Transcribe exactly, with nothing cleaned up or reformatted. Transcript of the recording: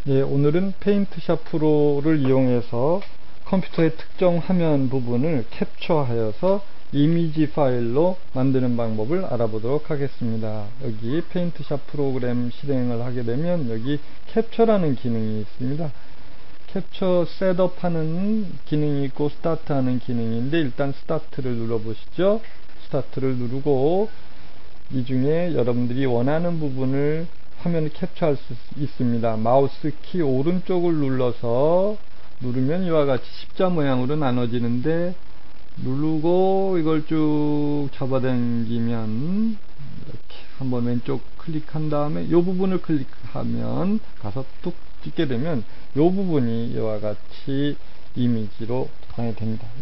네, 오늘은 페인트샵 프로를 이용해서 컴퓨터의 특정 화면 부분을 캡처하여서 이미지 파일로 만드는 방법을 알아보도록 하겠습니다. 여기 페인트샵 프로그램 실행을 하게 되면 여기 캡처라는 기능이 있습니다. 캡처 셋업 하는 기능이 있고 스타트 하는 기능인데, 일단 스타트를 눌러 보시죠. 스타트를 누르고 이 중에 여러분들이 원하는 부분을 화면을 캡처할 수 있습니다. 마우스 키 오른쪽을 눌러서 누르면 이와 같이 십자 모양으로 나눠지는데, 누르고 이걸 쭉 잡아당기면 이렇게 한번 왼쪽 클릭한 다음에 이 부분을 클릭하면 가서 뚝 찍게 되면 이 부분이 이와 같이 이미지로 저장이 됩니다.